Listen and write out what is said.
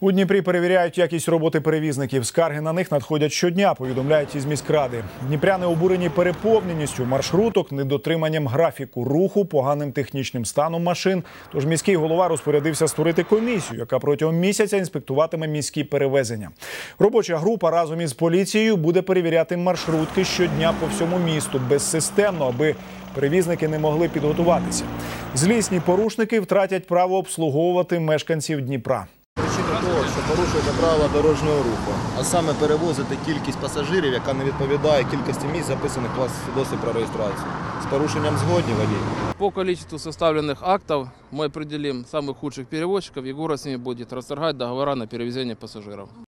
У Дніпрі перевіряють якість роботи перевізників. Скарги на них надходять щодня, повідомляють із міськради. Дніпряни обурені переповненістю маршруток, недотриманням графіку руху, поганим технічним станом машин. Тож міський голова розпорядився створити комісію, яка протягом місяця інспектуватиме міські перевезення. Робоча група разом із поліцією буде перевіряти маршрутки щодня по всьому місту, безсистемно, аби перевізники не могли підготуватися. Злісні порушники втратять право обслуговувати мешканців Дніпра. Причина того, що порушуєте правила дорожнього руху, а саме перевозити кількість пасажирів, яка не відповідає кількості місць, записаних у вас в свідоцтві про реєстрацію. З порушенням згодні водій? По количеству составленных актов мы определим самых худших перевозчиков, и город с ними будет расторгать договора на перевезение пассажиров.